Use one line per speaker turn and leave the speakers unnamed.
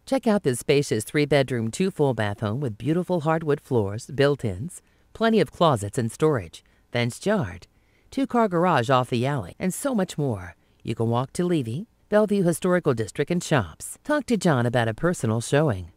Check out this spacious 3-bedroom, 2 full-bath home with beautiful hardwood floors, built-ins, plenty of closets and storage, fenced yard, 2-car garage off the alley, and so much more. You can walk to Levee, Bellevue Historical District, and shops. Talk to John about a personal showing.